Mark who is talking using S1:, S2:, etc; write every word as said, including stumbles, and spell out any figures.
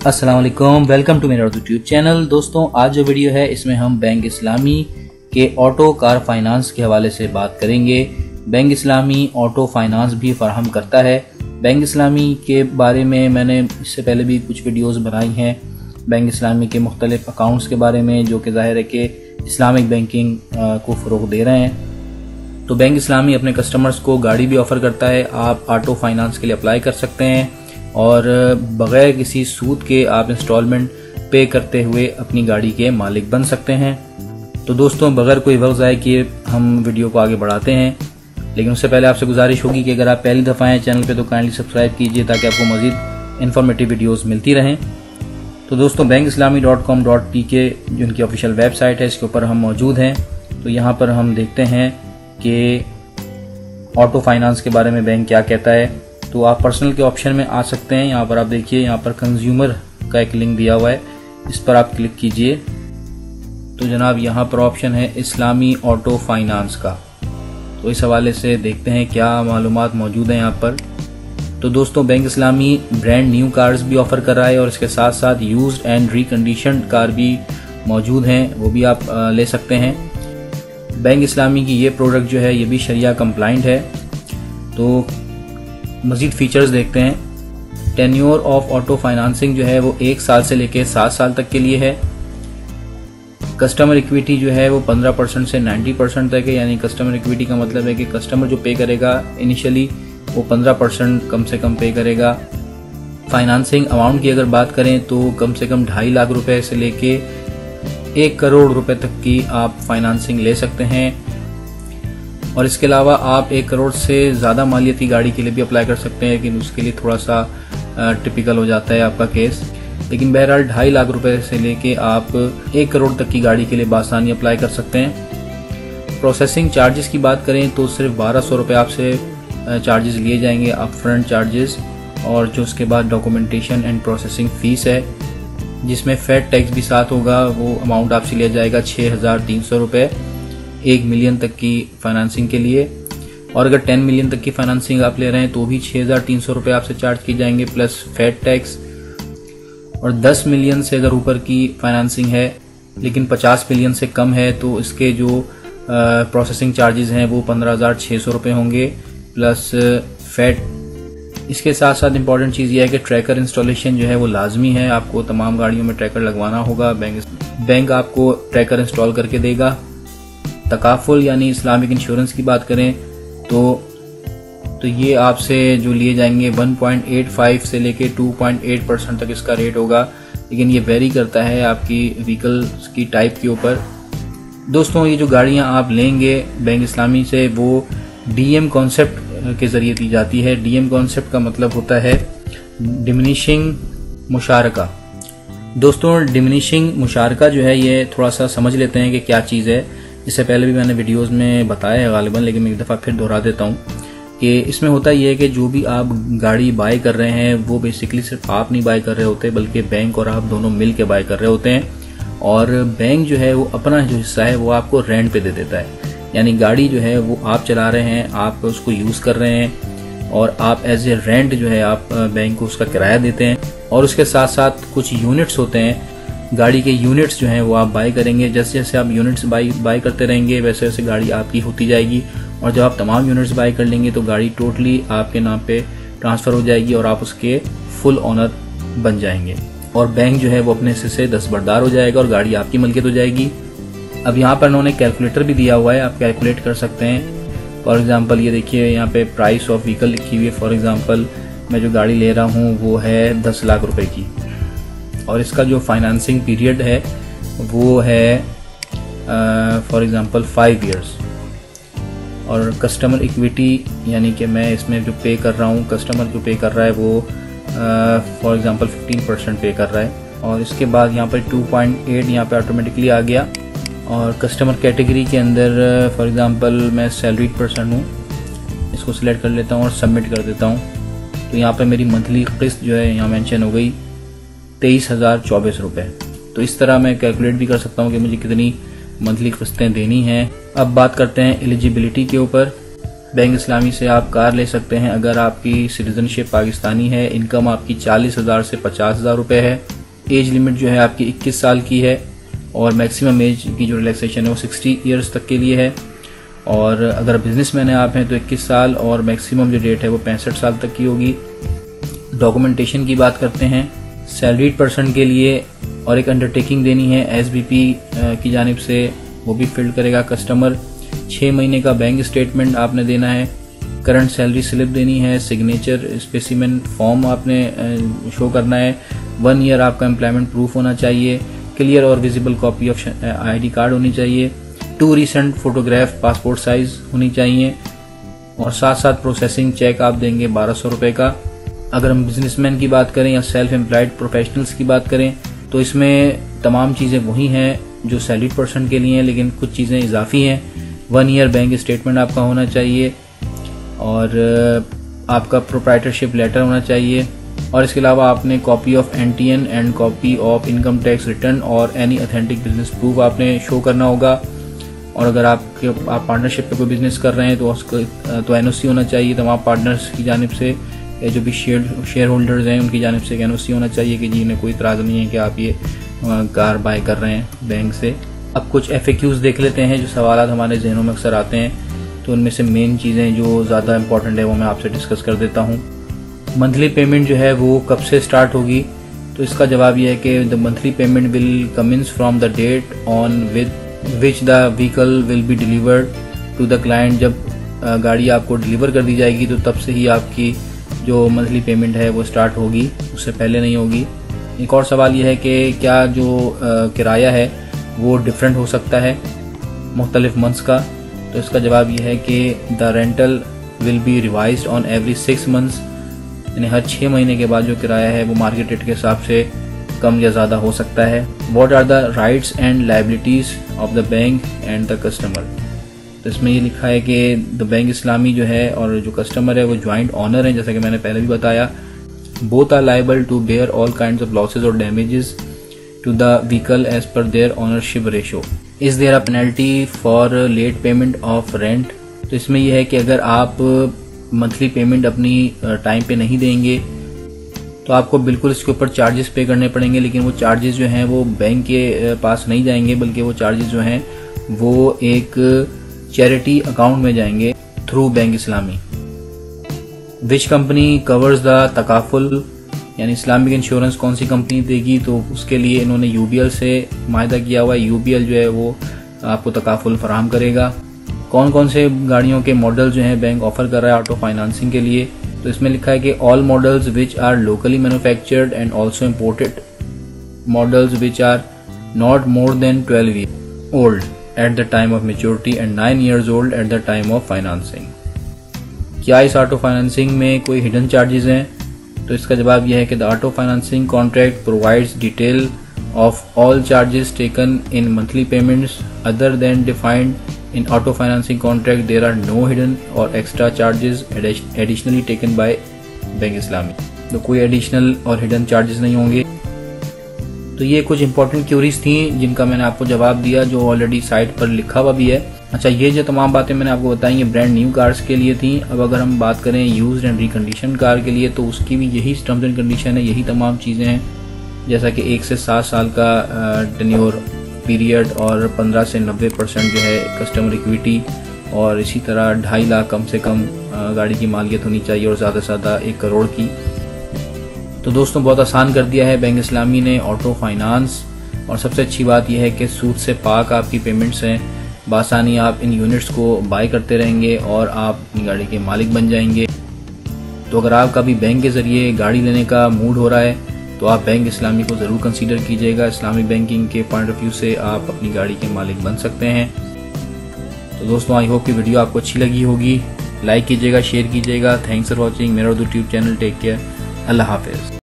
S1: अस्सलाम वालेकुम, welcome to मेरा यूट्यूब चैनल। दोस्तों, आज जो वीडियो है इसमें हम बैंक इस्लामी के ऑटो कार फाइनेंस के हवाले से बात करेंगे। बैंक इस्लामी ऑटो फाइनेंस भी फराहम करता है। बैंक इस्लामी के बारे में मैंने इससे पहले भी कुछ वीडियोस बनाई हैं, बैंक इस्लामी के मुख्तलिफ अकाउंट्स के बारे में, जो कि ज़ाहिर है कि इस्लामिक बैंकिंग को फ़रोग़ दे रहे हैं। तो बैंक इस्लामी अपने कस्टमर्स को गाड़ी भी ऑफ़र करता है। आप ऑटो फाइनेंस के लिए अप्लाई कर सकते हैं और बग़ैर किसी सूद के आप इंस्टॉलमेंट पे करते हुए अपनी गाड़ी के मालिक बन सकते हैं। तो दोस्तों, बग़ैर कोई वक्त ज़ाया किए हम वीडियो को आगे बढ़ाते हैं, लेकिन उससे पहले आपसे गुजारिश होगी कि अगर आप पहली दफ़ा आए चैनल पे तो काइंडली सब्सक्राइब कीजिए ताकि आपको मज़ीद इन्फॉर्मेटिव वीडियोस मिलती रहें। तो दोस्तों, bank Islami dot com dot P K जो उनकी ऑफिशियल वेबसाइट है, इसके ऊपर हम मौजूद हैं। तो यहाँ पर हम देखते हैं कि ऑटो फाइनेंस के बारे में बैंक क्या कहता है। तो आप पर्सनल के ऑप्शन में आ सकते हैं। यहाँ पर आप देखिए, यहाँ पर कंज्यूमर का एक लिंक दिया हुआ है, इस पर आप क्लिक कीजिए। तो जनाब, यहाँ पर ऑप्शन है इस्लामी ऑटो फाइनेंस का। तो इस हवाले से देखते हैं क्या मालूमात मौजूद है यहाँ पर। तो दोस्तों, bank Islami brand new cars भी ऑफर कर रहा है और इसके साथ साथ यूज्ड एंड रिकंडीशन्ड कार भी मौजूद हैं, वो भी आप ले सकते हैं। बैंक इस्लामी की ये प्रोडक्ट जो है ये भी शरिया कंप्लाइंट है। तो मजीद फीचर्स देखते हैं। टेन्योर ऑफ ऑटो फाइनेंसिंग जो है वो एक साल से लेकर सात साल तक के लिए है। कस्टमर इक्विटी जो है वो पंद्रह परसेंट से नब्बे परसेंट तक है, यानी कस्टमर इक्विटी का मतलब है कि कस्टमर जो पे करेगा इनिशियली वो पंद्रह परसेंट कम से कम पे करेगा। फाइनेंसिंग अमाउंट की अगर बात करें तो कम से कम ढाई लाख रुपए से लेके एक करोड़ रुपए तक की आप फाइनेंसिंग ले सकते हैं। और इसके अलावा आप एक करोड़ से ज़्यादा मालियती गाड़ी के लिए भी अप्लाई कर सकते हैं, लेकिन उसके लिए थोड़ा सा टिपिकल हो जाता है आपका केस। लेकिन बहरहाल ढाई लाख रुपए से लेके आप एक करोड़ तक की गाड़ी के लिए बासानी अप्लाई कर सकते हैं। प्रोसेसिंग चार्जेस की बात करें तो सिर्फ बारह सौ रुपये आपसे चार्जेस लिए जाएंगे, अप फ्रंट चार्जेस, और जो उसके बाद डॉक्यूमेंटेशन एंड प्रोसेसिंग फ़ीस है जिसमें फैट टैक्स भी साथ होगा, वो अमाउंट आपसे लिया जाएगा छः हज़ार तीन सौ रुपये एक मिलियन तक की फाइनेंसिंग के लिए। और अगर टेन मिलियन तक की फाइनेंसिंग आप ले रहे हैं तो भी छः हज़ार तीन सौ रुपये आपसे चार्ज की जाएंगे प्लस फैट टैक्स। और दस मिलियन से अगर ऊपर की फाइनेंसिंग है लेकिन पचास मिलियन से कम है तो इसके जो प्रोसेसिंग चार्जेस हैं वो पंद्रह हज़ार छः सौ रुपये होंगे प्लस फैट। इसके साथ साथ इम्पॉर्टेंट चीज़ ये है कि ट्रैकर इंस्टॉलेशन जो है वो लाजमी है, आपको तमाम गाड़ियों में ट्रैकर लगवाना होगा। बैंक बैंक आपको ट्रैकर इंस्टॉल करके देगा। तकाफुल यानी इस्लामिक इंश्योरेंस की बात करें तो तो ये आपसे जो लिए जाएंगे वन पॉइंट एट फाइव से लेके टू पॉइंट एट परसेंट तक इसका रेट होगा, लेकिन ये वेरी करता है आपकी व्हीकल्स की टाइप के ऊपर। दोस्तों, ये जो गाड़ियां आप लेंगे बैंक इस्लामी से वो डीएम कॉन्सेप्ट के ज़रिए दी जाती है। डीएम कॉन्सेप्ट का मतलब होता है डिमिनिशिंग मुशारका। दोस्तों, डिमिनिशिंग मुशारका जो है ये थोड़ा सा समझ लेते हैं कि क्या चीज़ है। इससे पहले भी मैंने वीडियोस में बताया है गालिबन, लेकिन मैं एक दफ़ा फिर दोहरा देता हूँ कि इसमें होता ये है कि जो भी आप गाड़ी बाय कर रहे हैं वो बेसिकली सिर्फ आप नहीं बाय कर रहे होते, बल्कि बैंक और आप दोनों मिल के बाय कर रहे होते हैं। और बैंक जो है वो अपना जो हिस्सा है वो आपको रेंट पे दे देता है, यानी गाड़ी जो है वो आप चला रहे हैं, आप उसको यूज़ कर रहे हैं और आप एज ए रेंट जो है आप बैंक को उसका किराया देते हैं। और उसके साथ साथ कुछ यूनिट्स होते हैं, गाड़ी के यूनिट्स जो हैं वो आप बाय करेंगे। जैसे जैसे आप यूनिट्स बाय बाय करते रहेंगे वैसे वैसे गाड़ी आपकी होती जाएगी, और जब आप तमाम यूनिट्स बाय कर लेंगे तो गाड़ी टोटली आपके नाम पे ट्रांसफ़र हो जाएगी और आप उसके फुल ओनर बन जाएंगे। और बैंक जो है वो अपने हिस्से से दस्तबरदार हो जाएगा और गाड़ी आपकी मलकियत हो जाएगी। अब यहाँ पर उन्होंने कैलकुलेटर भी दिया हुआ है, आप कैलकुलेट कर सकते हैं। फॉर एग्जाम्पल ये देखिए, यहाँ पे प्राइस ऑफ व्हीकल लिखी हुई है। फॉर एग्जाम्पल मैं जो गाड़ी ले रहा हूँ वो है दस लाख रुपए की, और इसका जो फाइनेंसिंग पीरियड है वो है फॉर एग्जांपल फाइव इयर्स। और कस्टमर इक्विटी यानी कि मैं इसमें जो पे कर रहा हूँ, कस्टमर जो पे कर रहा है वो फॉर एग्जांपल फिफ्टीन परसेंट पे कर रहा है। और इसके बाद यहाँ पर टू पॉइंट एट यहाँ पे ऑटोमेटिकली आ गया। और कस्टमर कैटेगरी के अंदर फॉर एग्जांपल मैं सैलरीड पर्सन हूँ, इसको सिलेक्ट कर लेता हूँ और सबमिट कर देता हूँ। तो यहाँ पर मेरी मंथली किस्त जो है यहाँ मेंशन हो गई तेईस हज़ार चौबीस रुपये। तो इस तरह मैं कैलकुलेट भी कर सकता हूँ कि मुझे कितनी मंथली किस्तें देनी हैं। अब बात करते हैं एलिजिबिलिटी के ऊपर। बैंक इस्लामी से आप कार ले सकते हैं अगर आपकी सिटीजनशिप पाकिस्तानी है, इनकम आपकी चालीस हज़ार से पचास हज़ार रुपये है, एज लिमिट जो है आपकी इक्कीस साल की है और मैक्सिमम एज की जो रिलैक्सेशन है वो साठ इयर्स तक के लिए है। और अगर बिजनेसमैन है आप हैं तो इक्कीस साल और मैक्सिमम जो डेट है वो पैंसठ साल तक की होगी। डॉक्यूमेंटेशन की बात करते हैं, सैलरीड पर्सन के लिए और एक अंडरटेकिंग देनी है एसबीपी की जानिब से, वो भी फिल करेगा कस्टमर। छः महीने का बैंक स्टेटमेंट आपने देना है, करंट सैलरी स्लिप देनी है, सिग्नेचर स्पेसिमेन फॉर्म आपने शो करना है, वन ईयर आपका एम्प्लॉयमेंट प्रूफ होना चाहिए, क्लियर और visible copy of ID card होनी चाहिए, two recent photograph passport size होनी चाहिए और साथ साथ प्रोसेसिंग चेक आप देंगे बारह सौ रुपये का। अगर हम बिजनेसमैन की बात करें या सेल्फ एम्प्लॉयड प्रोफेशनल्स की बात करें तो इसमें तमाम चीज़ें वही हैं जो सैलरीड पर्सन के लिए हैं, लेकिन कुछ चीज़ें इजाफी हैं। वन ईयर बैंक स्टेटमेंट आपका होना चाहिए और आपका प्रोप्राइटरशिप लेटर होना चाहिए और इसके अलावा आपने copy of NTN and copy of income tax return और एनी ऑथेंटिक बिजनेस प्रूफ आपने शो करना होगा। और अगर आपके आप पार्टनरशिप पे कोई बिजनेस कर रहे हैं तो उसको तो एनओसी होना चाहिए तमाम पार्टनर्स की जानिब से, या जो भी शेयर शेयर होल्डर्स हैं उनकी जानिब से एनओसी होना चाहिए कि जी इन्हें कोई इतराज़ नहीं है कि आप ये कार बाय कर रहे हैं बैंक से। अब कुछ एफएक्यूज देख लेते हैं जो सवाल हमारे जहनों में अक्सर आते हैं, तो उनमें से मेन चीज़ें जो ज़्यादा इंपॉर्टेंट है वो मैं आपसे डिस्कस कर देता हूँ। मंथली पेमेंट जो है वो कब से स्टार्ट होगी, तो इसका जवाब यह है कि the monthly payment will commence from the date on with which the vehicle will be delivered to the client. जब गाड़ी आपको डिलीवर कर दी जाएगी तो तब से ही आपकी जो मंथली पेमेंट है वो स्टार्ट होगी, उससे पहले नहीं होगी। एक और सवाल यह है कि क्या जो किराया है वो डिफरेंट हो सकता है मुख्तलिफ मंथ्स का, तो इसका जवाब यह है कि the rental will be revised on every six months, यानी हर छः महीने के बाद जो किराया है वो मार्केट रेट के हिसाब से कम या ज़्यादा हो सकता है। What are the rights and liabilities of the bank and the customer, तो इसमें ये लिखा है कि द बैंक इस्लामी जो है और जो कस्टमर है वो ज्वाइंट ऑनर है, जैसा कि मैंने पहले भी बताया। Both are liable to bear all kinds of losses और damages to the vehicle as per their ownership ratio. Is there a penalty for late payment of rent, तो इसमें यह है कि अगर आप मंथली पेमेंट अपनी टाइम पे नहीं देंगे तो आपको बिल्कुल इसके ऊपर चार्जेस पे करने पड़ेंगे, लेकिन वो चार्जेस जो हैं वो बैंक के पास नहीं जाएंगे, बल्कि वो चार्जेस जो हैं वो एक चैरिटी अकाउंट में जाएंगे through bank Islami. Which company covers the तकाफुल, यानी इस्लामिक इंश्योरेंस कौन सी कंपनी देगी, तो उसके लिए इन्होंने यूबीएल से मायदा किया हुआ है। यूबीएल जो है वो आपको तकाफुल फराहम करेगा। कौन कौन से गाड़ियों के मॉडल जो हैं बैंक ऑफर कर रहा है ऑटो फाइनेंसिंग के लिए, तो इसमें लिखा है कि all models which are locally manufactured and also imported models which are not more than twelve year old at the time of maturity and nine years old at the time of financing. क्या इस auto financing में कोई hidden charges हैं, तो इसका जवाब यह है कि the auto financing contract provides detail of all charges taken in monthly payments other than defined in auto financing contract there are no hidden or extra charges additionally taken by bank Islami, तो कोई additional और hidden charges नहीं होंगे। तो ये कुछ important curies थी जिनका मैंने आपको जवाब दिया, जो ऑलरेडी साइट पर लिखा हुआ भी है। अच्छा, ये जो तमाम बातें मैंने आपको बताई ये ब्रांड न्यू कार्स के लिए थी। अब अगर हम बात करें यूज्ड एंड रिकंडीशन कार के लिए, तो उसकी भी यही टर्म्स एंड कंडीशन है, यही तमाम चीज़ें हैं, जैसा कि एक से सात साल का टेन्योर पीरियड और पंद्रह से नब्बे परसेंट जो है कस्टमर इक्विटी, और इसी तरह ढाई लाख कम से कम गाड़ी की मालियत होनी चाहिए और ज़्यादा से ज़्यादा एक करोड़ की। तो दोस्तों बहुत आसान कर दिया है बैंक इस्लामी ने ऑटो फाइनेंस, और सबसे अच्छी बात यह है कि सूद से पाक आपकी पेमेंट्स हैं। बासानी आप इन यूनिट्स को बाय करते रहेंगे और आप अपनी गाड़ी के मालिक बन जाएंगे। तो अगर आपका भी बैंक के ज़रिए गाड़ी लेने का मूड हो रहा है तो आप बैंक इस्लामी को ज़रूर कंसीडर कीजिएगा। इस्लामिक बैंकिंग के पॉइंट ऑफ व्यू से आप अपनी गाड़ी के मालिक बन सकते हैं। तो दोस्तों आई होप कि वीडियो आपको अच्छी लगी होगी। लाइक कीजिएगा, शेयर कीजिएगा। थैंक्स फॉर वॉचिंग मेरा Urdu tube channel. Take care, अल्लाह हाफिज़।